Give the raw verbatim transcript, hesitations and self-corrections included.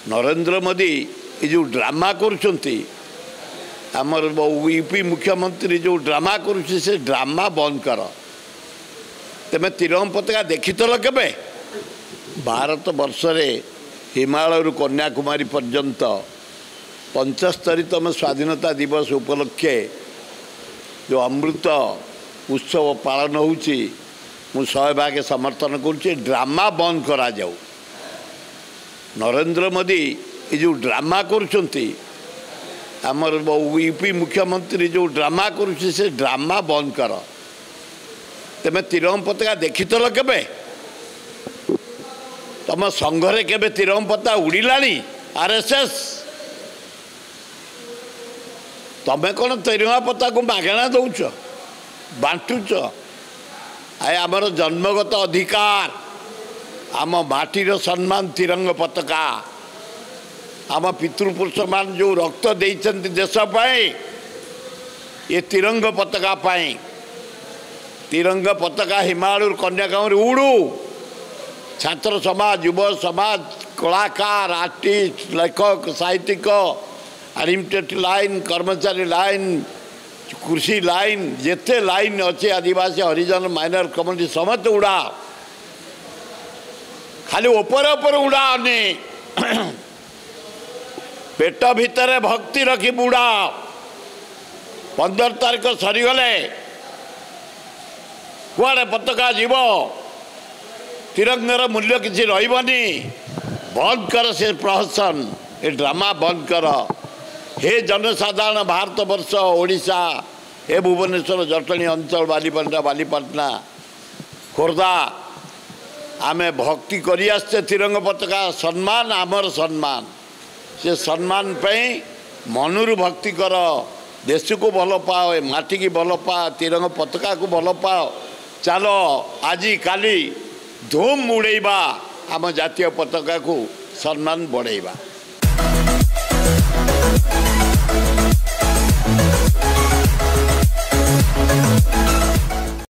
नरेंद्र मोदी ये जो ड्रामा करुँच आमर यूपी मुख्यमंत्री जो ड्रामा करुँच से ड्रामा बंद कर तेमे तिरंगा पताका देखी तो केबे भारत वर्ष रे हिमालय रु कन्याकुमारी पर्यंत पंचस्तरीतम स्वाधीनता दिवस उपलक्षे जो अमृत उत्सव पालन होउची मु शहे भाग समर्थन करुँचे ड्रामा बंद करा जाऊ। नरेंद्र मोदी ये जो ड्रामा करुँच आमर यूपी मुख्यमंत्री जो ड्रामा करुँच से ड्रामा बंद कर तेमे तिरंगा पताका देखी तो केबे तुम संघरे केबे तिरंगा पताका उड़िलानी आरएसएस तमें कौन तिरंगा पताका को मागणा दौच बांटुच आए आमर जन्मगत अधिकार आम माटीर सम्मान तिरंगा पताका आम पितृपुरुष मान जो रक्त देइछन्ति देश पाए ये तिरंगा पताका पाए तिरंगा पताका हिमालय कन्याकुमारी उड़ू छात्र समाज युव समाज कलाकार आर्टिस्ट लेखक साहित्यिक अनएम्प्लॉयड लाइन कर्मचारी लाइन कृषि लाइन जेते लाइन अच्छे आदिवासी हरिजन माइनर कम्युनिटी समस्त उड़ा खाली ऊपर ऊपर उड़ा पेट भितर भक्ति रखी बुड़ा पंदर तारीख सरीगले कुआड़े पताका जीव तिरंगार मूल्य किसी रही बंद कर से प्रहसन ये ड्रामा बंद कर हे जनसाधारण भारत वर्ष ओडिशा हे भुवनेश्वर जटणी अंचल बालीपाटना बालीपाटना खोर्धा आमे भक्ति करी आसते तिरंगा पताका सम्मान आमर सम्मान से सम्मान पे मनरू भक्ति कर देश को भल पाओ माटी की भल पा तिरंगा पताका को भल पाओ चलो आज काली धूम उड़ेबा आम जातीय पताका को सम्मान बढ़ेबा।